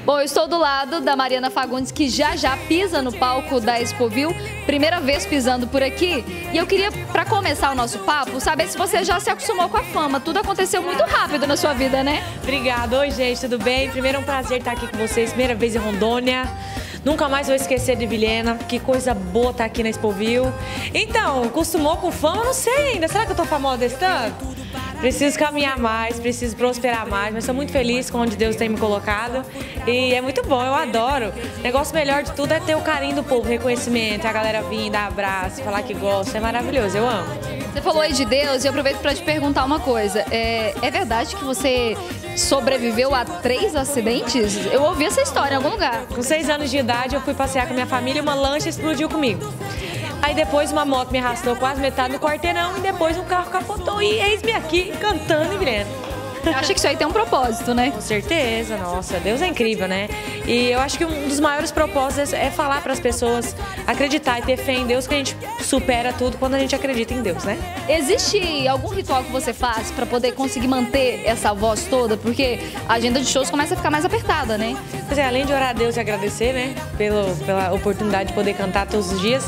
Bom, eu estou do lado da Mariana Fagundes, que já pisa no palco da Expoville, primeira vez pisando por aqui. E eu queria, para começar o nosso papo, saber se você já se acostumou com a fama. Tudo aconteceu muito rápido na sua vida, né? Obrigada. Oi, gente, tudo bem? Primeiro é um prazer estar aqui com vocês, primeira vez em Rondônia. Nunca mais vou esquecer de Vilhena, que coisa boa estar aqui na Expoville. Então, acostumou com fama? Não sei ainda. Será que eu tô famosa desse tanto? Preciso caminhar mais, preciso prosperar mais, mas estou muito feliz com onde Deus tem me colocado. E é muito bom, eu adoro. O negócio melhor de tudo é ter o carinho do povo, reconhecimento, a galera vir, dar abraço, falar que gosta. É maravilhoso, eu amo. Você falou aí de Deus e eu aproveito para te perguntar uma coisa. É verdade que você sobreviveu a 3 acidentes? Eu ouvi essa história em algum lugar. Com 6 anos de idade, eu fui passear com a minha família e uma lancha explodiu comigo. Aí depois uma moto me arrastou quase metade do quarteirão e depois um carro capotou e eis-me aqui cantando em Vilhena. Acha que isso aí tem um propósito, né? Com certeza, nossa, Deus é incrível, né? E eu acho que um dos maiores propósitos é falar para as pessoas acreditar e ter fé em Deus, que a gente supera tudo quando a gente acredita em Deus, né? Existe algum ritual que você faz para poder conseguir manter essa voz toda? Porque a agenda de shows começa a ficar mais apertada, né? Pois é, além de orar a Deus e agradecer, né? Pela oportunidade de poder cantar todos os dias.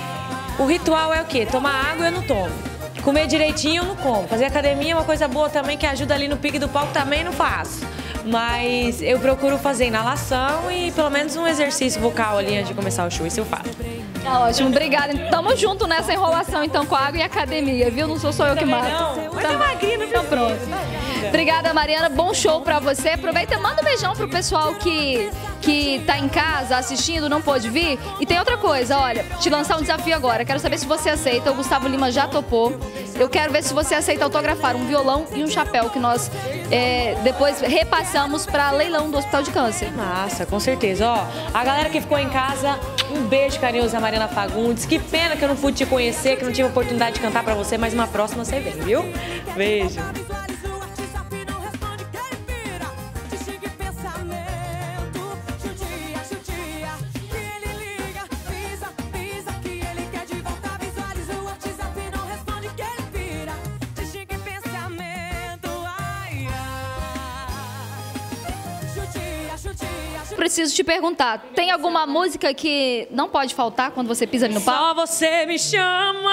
O ritual é o quê? Tomar água eu não tomo. Comer direitinho eu não como. Fazer academia é uma coisa boa também, que ajuda ali no pique do palco, também não faço. Mas eu procuro fazer inalação e pelo menos um exercício vocal ali antes de começar o show, isso eu faço. Tá ótimo, obrigada. Tamo junto nessa enrolação então com a água e academia, viu? Não sou só eu que mato. Não, mas é magrinha, não então pronto. Obrigada, Mariana. Bom show pra você. Aproveita e manda um beijão pro pessoal que tá em casa assistindo, não pôde vir. E tem outra coisa, olha, te lançar um desafio agora. Quero saber se você aceita. O Gustavo Lima já topou. Eu quero ver se você aceita autografar um violão e um chapéu que nós depois repassamos pra leilão do Hospital de Câncer. Massa, com certeza. Ó, a galera que ficou em casa, um beijo carinhoso da Mariana Fagundes. Que pena que eu não pude te conhecer, que não tive a oportunidade de cantar pra você, mas uma próxima você vem, viu? Beijo. Preciso te perguntar, tem alguma música que não pode faltar quando você pisa ali no palco? Só você me chama,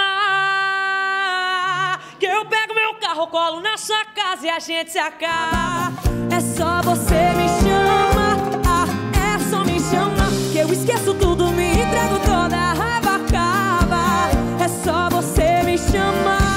que eu pego meu carro, colo na sua casa e a gente se acaba. É só você me chama, é só me chama, que eu esqueço tudo, me entrego toda, a raiva acaba. É só você me chamar.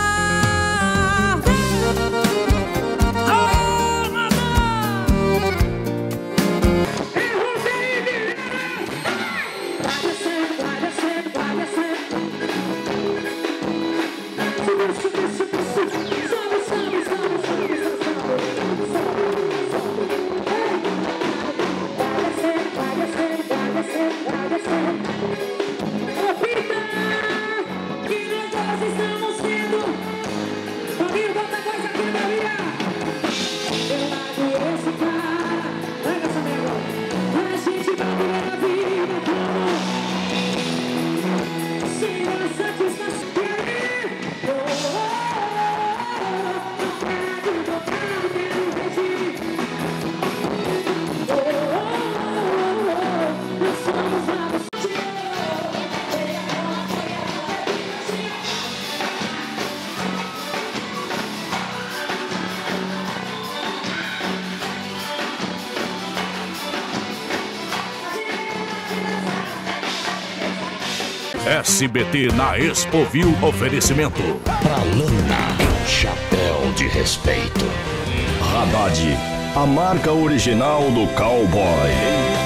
SBT na Expoville, oferecimento. Pra Lana, chapéu de respeito. Haddad, a marca original do cowboy.